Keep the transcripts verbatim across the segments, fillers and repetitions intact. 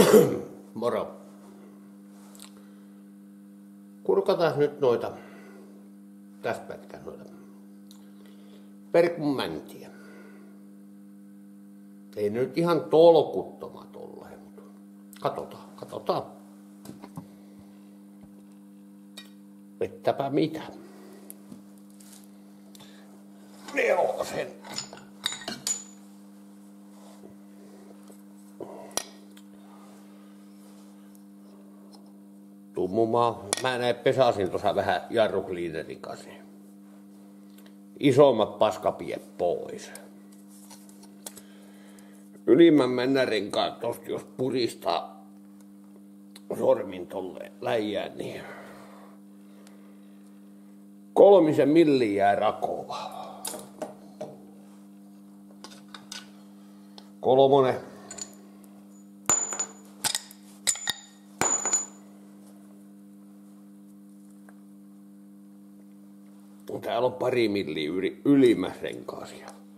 Moro. Kurkataan nyt noita, tästä pätkän noita perkun mäntiä. Ei nyt ihan tolkuttomat olleet, mutta katsotaan, katsotaan. Vettäpä mitä. Nelosen. Tummumaa. Mä näin pesasin tuossa vähän jarrukliiterin kanssa. Isommat paskapiet pois. Ylimmän männärenkaan tosta jos puristaa sormin tolle läjään, niin kolmisen milliä jää rakova. Kolmonen. Täällä on pari milliä yli, ylimmässä renkaassa.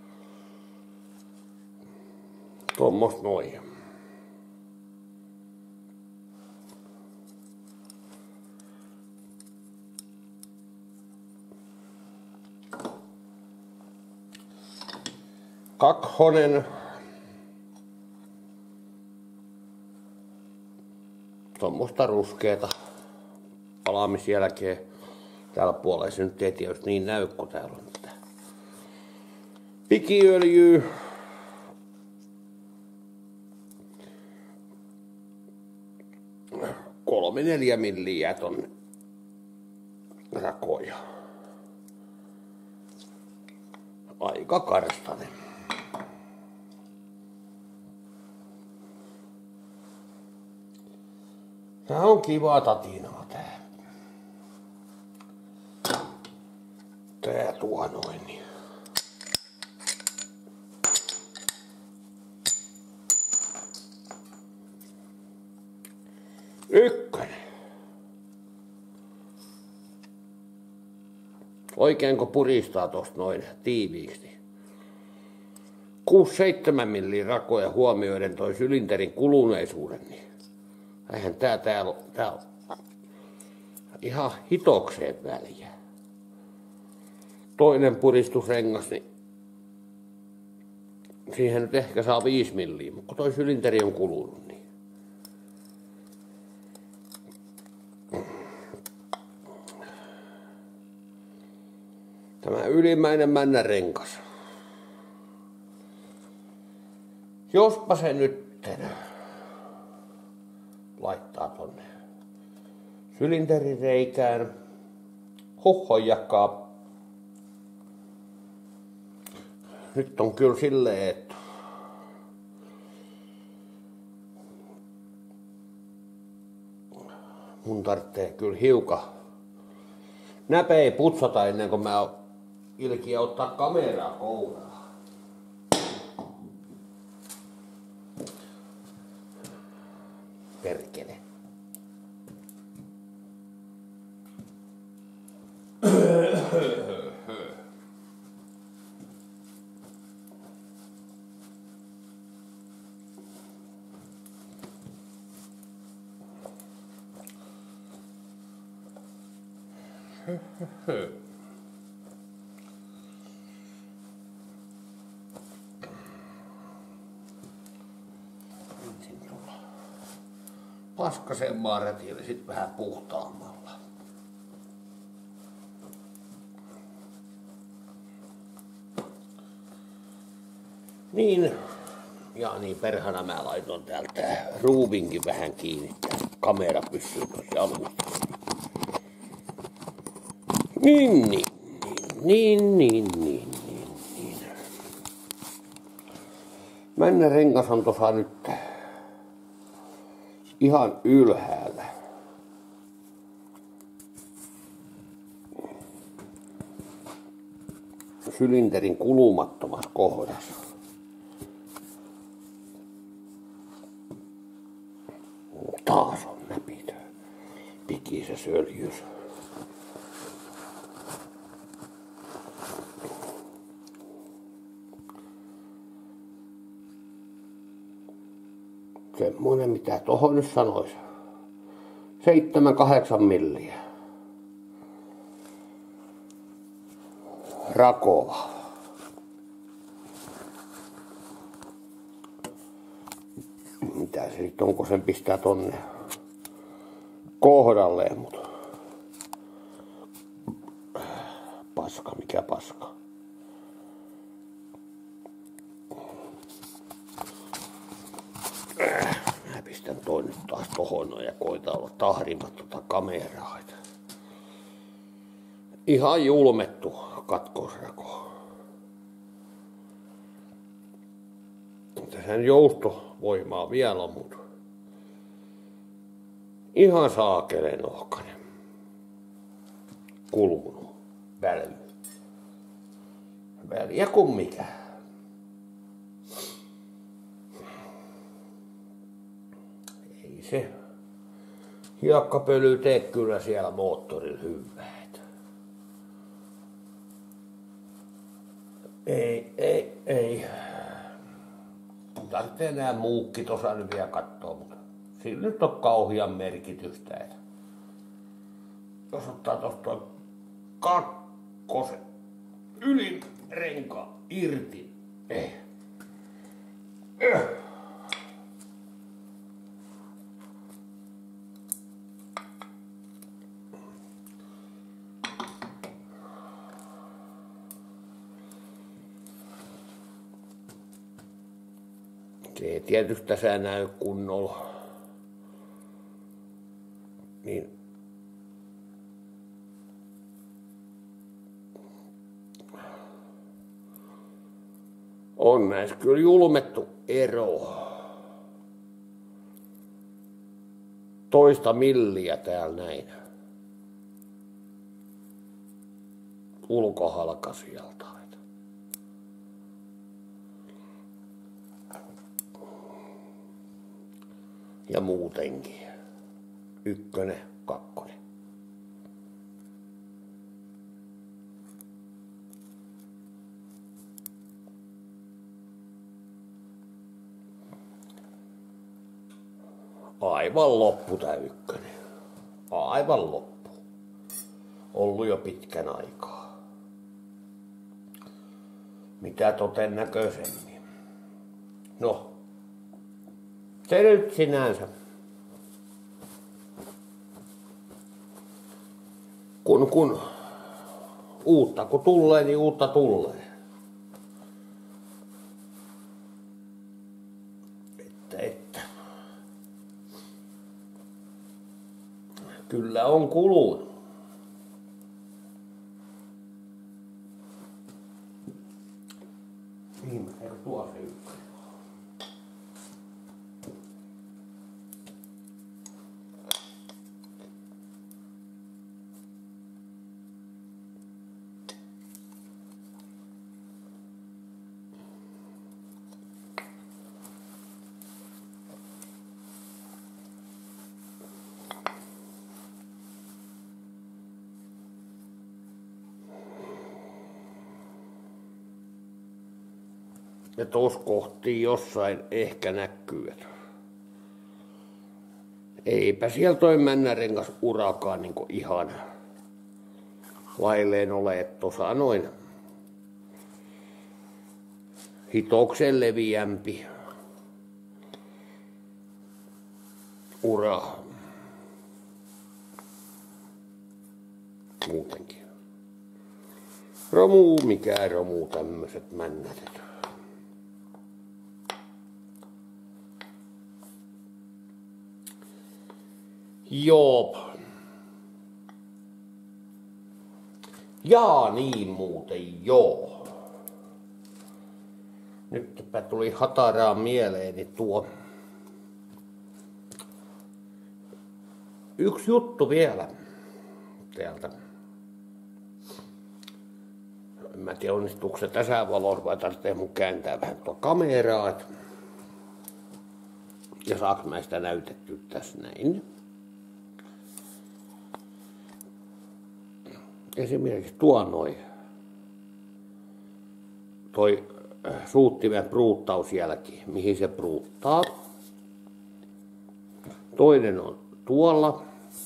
Tuommoista noin. Kakkonen. Tuommoista ruskeata palaamisjälkeen. Täällä puolella se nyt ei tietysti niin näy, kun täällä on tätä pikiöljyä. Kolme neljä milliä tonne rakoja. Aika karstanen. Tää on kivaa tatinaa tää. Tää tuo noin niin. Ykkönen. Oikein kun puristaa tosta noin tiiviiksi. kuusi seitsemän milliä rakoja huomioiden toi sylinterin kuluneisuuden, niin eihän tää täällä tää ihan hitokseen väliä. Toinen puristusrengas, niin siihen nyt ehkä saa viisi milliä, mutta kun toi sylinteri on kulunut, niin tämä ylimmäinen männärenkas. Jospa se nytten laittaa tonne sylinterireikään hohhojakkaa. Nyt on kyllä silleen, että mun tarvitsee kyllä hiukan näpei putsata ennen kuin mä ilkiä ottaa kameraa kouraan. Perkele. Ensin tulla paskaseen maarätille, sit vähän puhtaammalla. Niin, ja niin perhana mä laitoin täältä ruuvinkin vähän kiinni. Kamera pysyy tuossa alusta. Niin, niin, niin, niin, niin, niin, niin. Männärengas on tuossa nyt ihan ylhäällä. Sylinterin kulumattomassa kohdassa. Taas on näpitö. Pikisessä öljyssä. semmoinen, mitä tohon nyt sanois. Seitsemän, kahdeksan milliä. Rakova. Mitä se sitten onko sen pistää tonne kohdalleen, mutta paska, mikä paska. Mä pistän toi nyt taas tohon ja koitan olla tahrimat tota kameraa. Ihan julmettu katkosrako. Sen joustovoimaa vielä, mutta ihan saakelen ohkainen. Kulunut. Väly. Väliä kuin mikä. Ei se hiekkapöly tee kyllä siellä moottorilla hyvää. Ei, ei, ei. Tarvitsee enää muukki tuossa nyt vielä kattoo, mutta sillä nyt on kauhean merkitystä. Että jos ottaa tuosta kakkosen ylin renkaan irti, ei. Eh. Se ei tietysti tässä näy kunnolla. Niin. On näissä kyllä julmettu ero. Toista milliä täällä näin. Ulkohalkasijalta. Ja muutenkin. Ykkönen, kakkonen. Aivan loppu tää ykkönen. Aivan loppu. Ollut jo pitkän aikaa. Mitä todennäköisemmin. No. Se nyt sinänsä. Kun, kun uutta kun tulee, niin uutta tulee. Että, että. Kyllä on kulunut. Niin, eikö tuo se ykkönen? Ja tuossa kohtiin jossain ehkä näkyy. Eipä siellä toi männärengas urakaan niin ihan lailleen ole, että tuossa noin hitoksen leviämpi ura muutenkin. Romu, mikä romu, tämmöiset männät. Joo. Jaa niin muuten, joo. Nytpä tuli hataraa mieleeni tuo. Yksi juttu vielä täältä. En mä tiedä onnistuuko se tässä valossa vai tarvitsee mun kääntää vähän tuo kameraa. Ja saaks mä sitä näytettyä tässä näin. Esimerkiksi tuo noin, toi suuttimen pruuttausjälki, mihin se pruuttaa. Toinen on tuolla.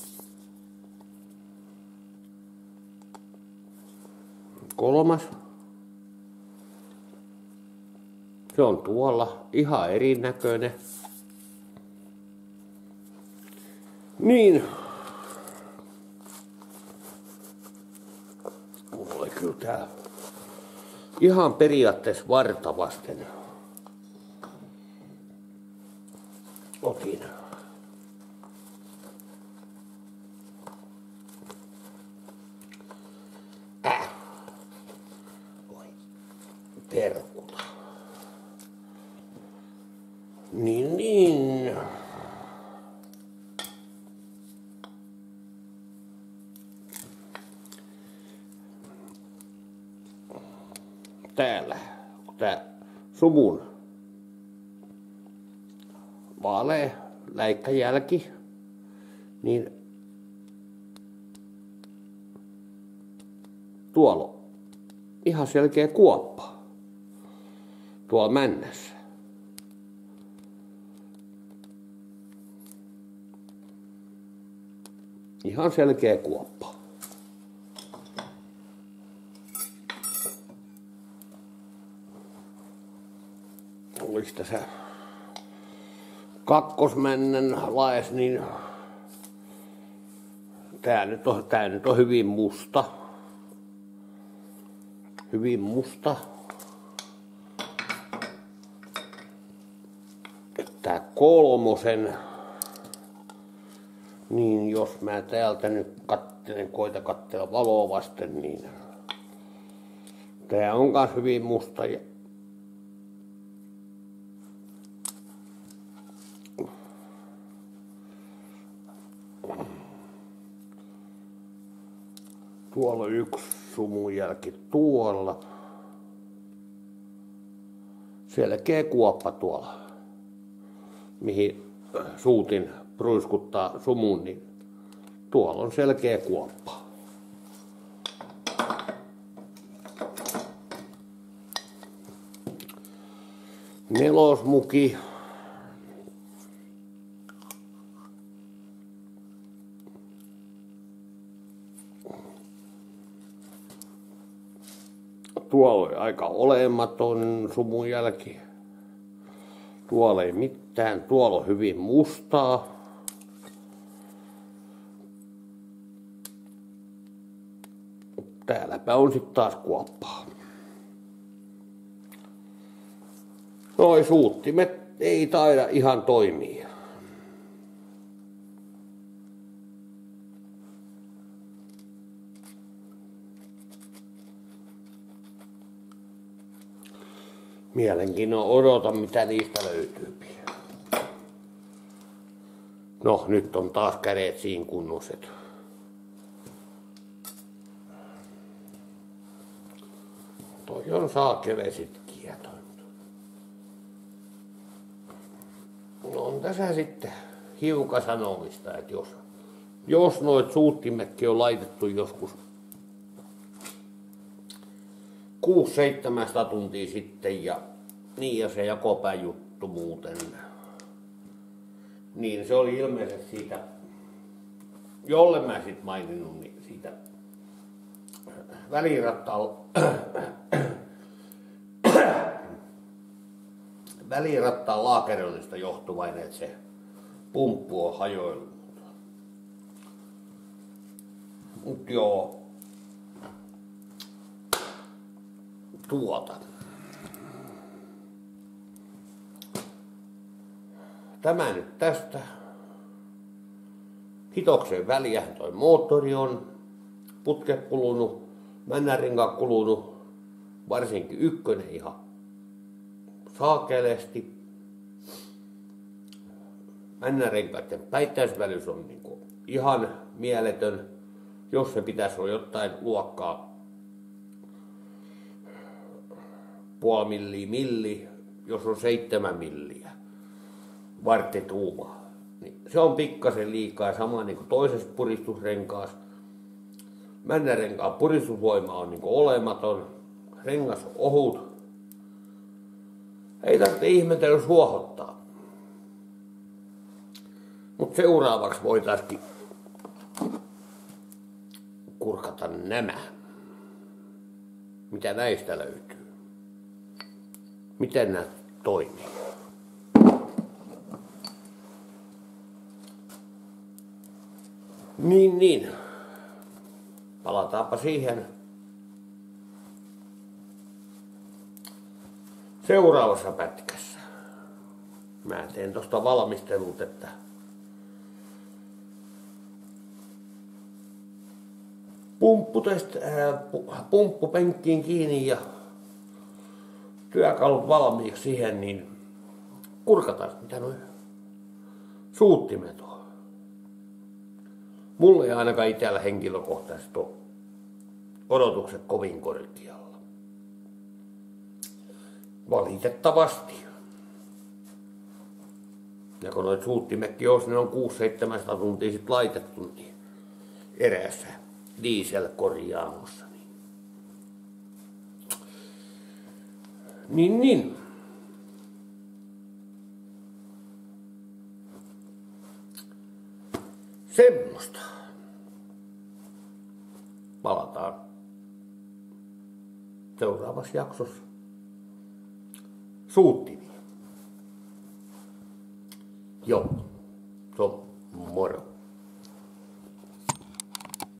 Kolmas. Se on tuolla, ihan erinäköinen. Niin. Mulla oli kyllä tää ihan periaatteessa varta vasten. Otin. Äh. Oi. Perkula. Niin, niin. Täällä, tää sumun vaalea läikkäjälki, niin tuolla on ihan selkeä kuoppa tuolla männässä. Ihan selkeä kuoppa. Olis tässä kakkosmännän laes, niin tää nyt on, tää nyt on hyvin musta. Hyvin musta. Tää kolmosen, niin jos mä täältä nyt kattelen, koita katsella valoa vasten, niin tää on kans hyvin musta. Ja tuolla on yksi sumun jälki tuolla. Selkeä kuoppa tuolla, mihin suutin pruiskuttaa sumun, niin tuolla on selkeä kuoppa. Nelosmuki. Tuolla oli aika olematon sumun jälki. Tuolla ei mitään. Tuolla on hyvin mustaa. Täälläpä on sitten taas kuoppaa. Noi suuttimet ei taida ihan toimia. Mielenkiinnolla odotan, mitä niistä löytyy. No, nyt on taas kädet siinä kunnoset. Toi on saakele sit kietoinut. No on tässä sitten hiukan sanomista, että jos, jos noit suuttimetkin on laitettu joskus kuusi seitsemästä tuntia sitten ja niin ja se jakopään juttu muuten. Niin se oli ilmeisesti siitä, jolle mä sit maininnut, niin siitä välirattaan välirattaan laakeroinnista johtuvainen, että se pumppu on hajoillut. Mut joo. Tuota. Tämä nyt tästä. Hitoksen väliähän toi moottori on. Putke kulunut, männärinka kulunut, varsinkin ykkönen ihan saakeleesti. Männärenkaiden päittäisvälys on niinku ihan mieletön, jos se pitäisi olla jotain luokkaa puoli milliä milli, jos on seitsemän milliä varttituumaa. Niin se on pikkasen liikaa, sama niin kuin toisessa puristusrenkaassa. Männärenkaan puristusvoima on niin kuin olematon, rengas on ohut. Ei tarvitse ihmetellä, jos huohottaa. Mutta seuraavaksi voitaisiin kurkata nämä. Mitä näistä löytyy? Miten nämä toimii? Niin, niin. Palataanpa siihen seuraavassa pätkässä. Mä teen tosta valmistelut, että pumppu, tästä, äh, pumppu penkkiin kiinni ja työkalut valmiiksi siihen, niin kurkataan, mitä noin suuttimet on. Mulla ei ainakaan itsellä henkilökohtaisesti ole odotukset kovin korkealla. Valitettavasti. Ja kun noit suuttimetkin olisi, ne on kuusi seitsemänsataa tuntia sit laitettu niin eräässä dieselkorjaamossa. Niin. niin, niin. Semmosta. Palataan seuraavassa jaksossa suuttimiin. Joo, se on moro.